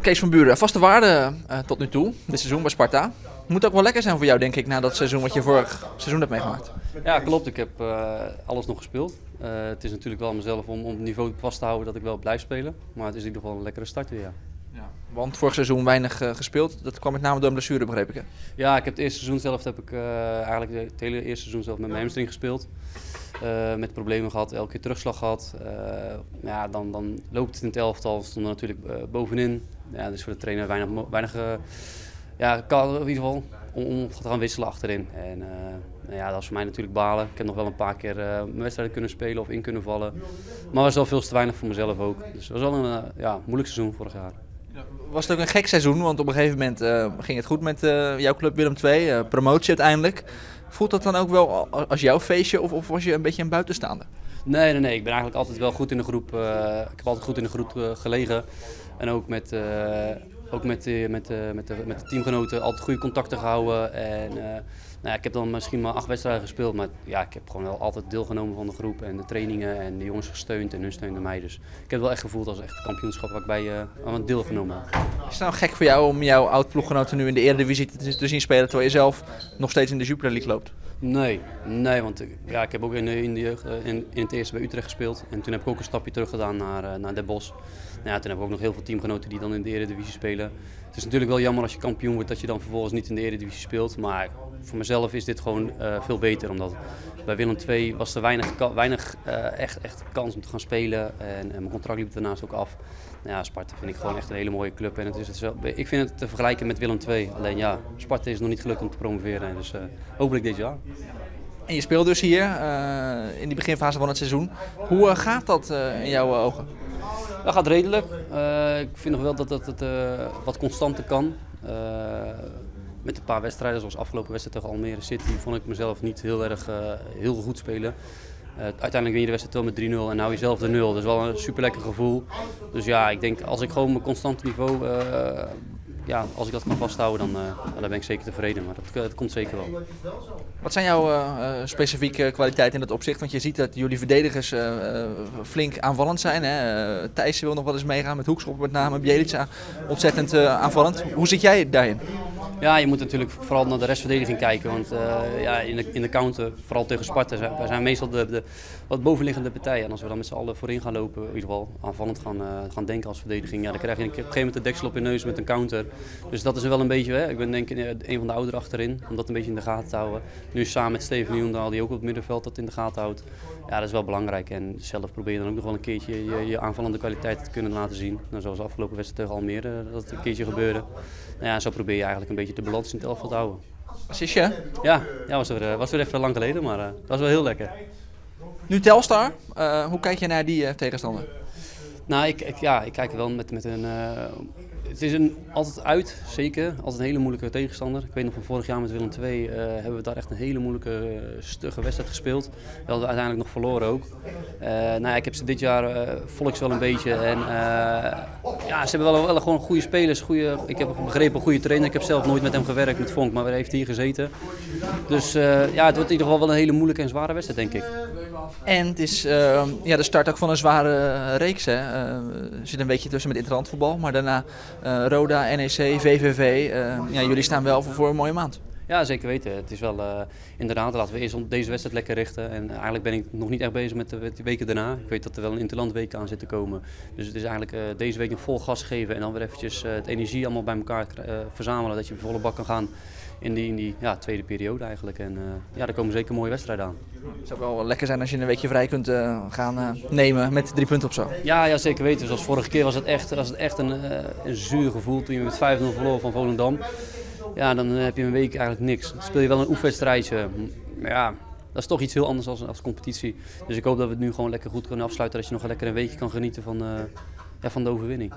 Kees van Buren, vaste waarde tot nu toe, dit seizoen bij Sparta. Moet ook wel lekker zijn voor jou, denk ik, na dat seizoen wat je vorig seizoen hebt meegemaakt. Ja, klopt. Ik heb alles nog gespeeld. Het is natuurlijk wel aan mezelf om het niveau vast te houden dat ik wel blijf spelen. Maar het is in ieder geval een lekkere start weer, ja. Ja, want vorig seizoen weinig gespeeld. Dat kwam met name door een blessure, begreep ik, hè? Ja, ik heb het eerste seizoen zelf eigenlijk het hele eerste seizoen zelf met mijn hamstring gespeeld. Met problemen gehad, elke keer terugslag gehad. Ja, dan loopt het in het elftal, stonden natuurlijk bovenin. Ja, dus voor de trainer weinig kan in ieder geval om te gaan wisselen achterin. En ja, dat was voor mij natuurlijk balen. Ik heb nog wel een paar keer mijn wedstrijden kunnen spelen of in kunnen vallen. Maar was wel veel te weinig voor mezelf ook. Dus het was wel een moeilijk seizoen vorig jaar. Was het ook een gek seizoen, want op een gegeven moment ging het goed met jouw club Willem II, promotie uiteindelijk. Voelt dat dan ook wel als jouw feestje of was je een beetje een buitenstaander? Nee. Ik ben eigenlijk altijd wel goed in de groep. Ik heb altijd goed in de groep gelegen. En ook met de teamgenoten altijd goede contacten gehouden. En, ik heb dan misschien maar 8 wedstrijden gespeeld, maar ja, ik heb gewoon wel altijd deelgenomen van de groep en de trainingen en de jongens gesteund en hun steunden mij. Dus ik heb het wel echt gevoeld als echt kampioenschap waar ik bij aan deelgenomen heb. Is het nou gek voor jou om jouw oud-ploeggenoten nu in de Eredivisie te zien spelen terwijl je zelf nog steeds in de Jupiler League loopt? Nee, want ik heb ook in de jeugd in het eerste bij Utrecht gespeeld en toen heb ik ook een stapje terug gedaan naar Den Bosch. Nou ja, toen heb ik ook nog heel veel teamgenoten die dan in de Eredivisie spelen. Het is natuurlijk wel jammer als je kampioen wordt dat je dan vervolgens niet in de Eredivisie speelt. Maar voor mezelf is dit gewoon veel beter. Omdat bij Willem II was er weinig echt kans om te gaan spelen. En mijn contract liep daarnaast ook af. Nou ja, Sparta vind ik gewoon echt een hele mooie club. En ik vind het te vergelijken met Willem II. Alleen ja, Sparta is nog niet gelukt om te promoveren. Dus hopelijk dit jaar. En je speelt dus hier in die beginfase van het seizoen. Hoe gaat dat in jouw ogen? Dat gaat redelijk. Ik vind nog wel dat het wat constanter kan. Met een paar wedstrijden, zoals afgelopen wedstrijd tegen Almere City, vond ik mezelf niet heel goed spelen. Uiteindelijk win je de wedstrijd wel met 3-0 en hou je zelf de 0. Dat is wel een super lekker gevoel. Dus ja, ik denk als ik gewoon mijn constante niveau, als ik dat kan vasthouden, dan ben ik zeker tevreden. Maar dat komt zeker wel. Wat zijn jouw specifieke kwaliteiten in dat opzicht? Want je ziet dat jullie verdedigers flink aanvallend zijn. Hè? Thijssen wil nog wel eens meegaan met Hoekschop met name. Bjelica ontzettend aanvallend. Hoe zit jij daarin? Ja, je moet natuurlijk vooral naar de restverdediging kijken. Want in de counter, vooral tegen Sparta, wij zijn meestal de wat bovenliggende partij. En als we dan met z'n allen voorin gaan lopen, in ieder geval aanvallend gaan denken als verdediging, dan krijg je op een gegeven moment de deksel op je neus met een counter. Dus dat is wel een beetje, ik ben denk ik een van de ouderen achterin, om dat een beetje in de gaten te houden. Nu samen met Steven Nieuwendaal, die ook op het middenveld dat in de gaten houdt. Ja, dat is wel belangrijk. En zelf probeer je dan ook nog wel een keertje je aanvallende kwaliteit te kunnen laten zien. Nou, zoals de afgelopen wedstrijd tegen Almere, dat het een keertje gebeurde. Nou ja, zo probeer je eigenlijk een beetje de balans in het elftal te houden. Assistje? Ja, was weer even lang geleden, maar dat was wel heel lekker. Nu Telstar, hoe kijk je naar die tegenstander? Nou, ik kijk er wel met een... Het is altijd uit, zeker. Altijd een hele moeilijke tegenstander. Ik weet nog van vorig jaar met Willem II hebben we daar echt een hele moeilijke, stugge wedstrijd gespeeld. We hadden uiteindelijk nog verloren ook. Ik heb ze dit jaar volg ik ze wel een beetje. En ze hebben wel gewoon goede spelers. Ik heb begrepen een goede trainer. Ik heb zelf nooit met hem gewerkt, met Vonk, maar hij heeft hier gezeten. Dus het wordt in ieder geval wel een hele moeilijke en zware wedstrijd, denk ik. En het is de start ook van een zware reeks. Hè? Er zit een beetje tussen met interlandvoetbal, maar daarna Roda, NEC, VVV. Jullie staan wel voor een mooie maand. Ja, zeker weten. Het is wel inderdaad, laten we eerst deze wedstrijd lekker richten. En eigenlijk ben ik nog niet echt bezig met de weken daarna. Ik weet dat er wel een interlandweek aan zit te komen. Dus het is eigenlijk deze week nog vol gas geven en dan weer eventjes het energie allemaal bij elkaar verzamelen. Dat je volle bak kan gaan in die tweede periode eigenlijk. En daar komen zeker mooie wedstrijden aan. Het zou wel lekker zijn als je een weekje vrij kunt gaan nemen met 3 punten of zo. Ja, zeker weten. Zoals vorige keer was het echt een zuur gevoel toen je met 5-0 verloor van Volendam. Ja, dan heb je een week eigenlijk niks. Dan speel je wel een oefenwedstrijdje. Maar ja, dat is toch iets heel anders als competitie. Dus ik hoop dat we het nu gewoon lekker goed kunnen afsluiten. Dat je nog lekker een weekje kan genieten van de overwinning.